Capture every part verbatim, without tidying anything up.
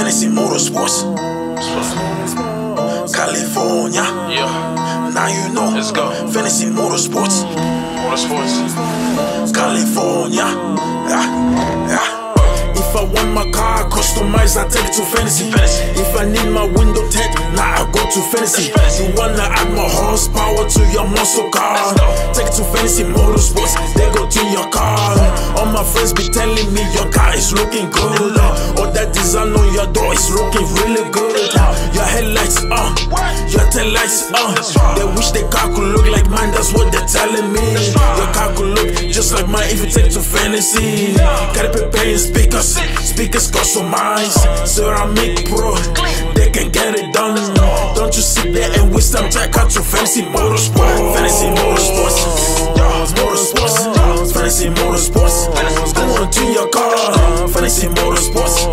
Fantasy Motorsports, California. Yeah. Now you know. Let's go. Fantasy Motorsports, Motorsports. California. Yeah, yeah. If I want my car customized, I take it to Fantasy. If I need my window tint, now I go to Fantasy. You wanna add more horsepower to your muscle car? Take it to Fantasy Motorsports, they go to your car. All my friends be telling me your car is looking good, or that design on your door is looking really good. Your headlights on, your taillights on. They wish their car could look like mine, that's what they're telling me. Your car could look just like mine if you take it to Fantasy. Gotta prepare your speakers. Speakers customized, Ceramic Pro, they can get it done. Don't you sit there and waste time, check out your Fantasy Motorsports. Fantasy Motorsports, Motorsports, Fantasy Motorsports. Go on to your car, Fantasy Motorsports,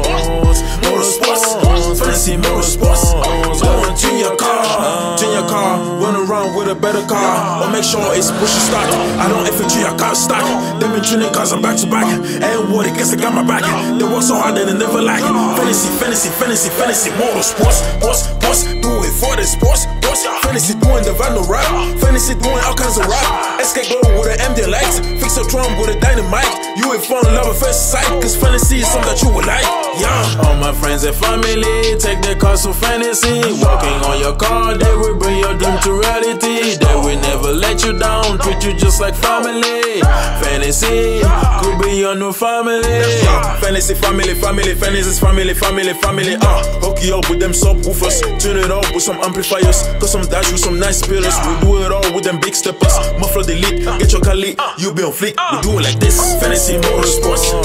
Motorsports, Fantasy Motorsports. Go on to your car, to your car, run around with a better car, or make sure it's push start. I don't infantry your car stock. They been tuning cars, I'm back to back. And what it gets, I got my back. They work so hard that they never like Fantasy, Fantasy, Fantasy, Fantasy Motorsports, sports, sports, do it for the sports, sports. Fantasy doing the vinyl rap, Fantasy doing all kinds of rap. S T E K go with an M D lights, fix a drum with a dynamite. You will fall in love at first sight, cause Fantasy is something that you will like. Yeah. All my friends and family take their cars to Fantasy. Working on your car, they will bring your dream to reality. They will never let you down, treat you just like family. Fantasy could be your new family. Fantasy family, family, Fantasy's family, family, family. Ah, uh, hook you up with them subwoofers, tune it up with some amplifiers, cause some dash with some nice speakers. We do it all with them big steppers. Muffler delete, get your car lit, you be on fleek. We do it like this. Fantasy Motorsports,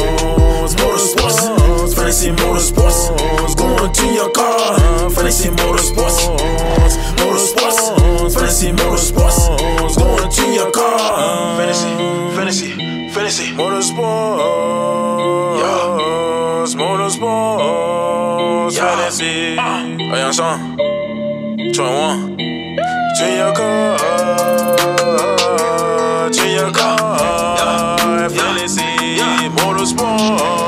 Motorsports, Fantasy Motorsports. Go on to your car, Fantasy Motorsports, Motorsports, Fantasy Motorsports. Go on to your car, Fantasy, Fantasy, Fantasy Motorsports, yeah. Motorsports, yeah. Fantasy. Oh, y'a un son. twenty-one. To your car, to your car, Fantasy Motorsports.